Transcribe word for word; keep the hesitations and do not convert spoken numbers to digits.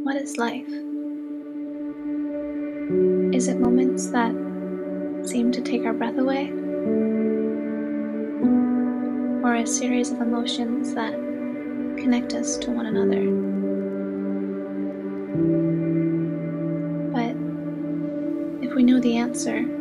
What is life? Is it moments that seem to take our breath away? Or a series of emotions that connect us to one another? But if we knew the answer,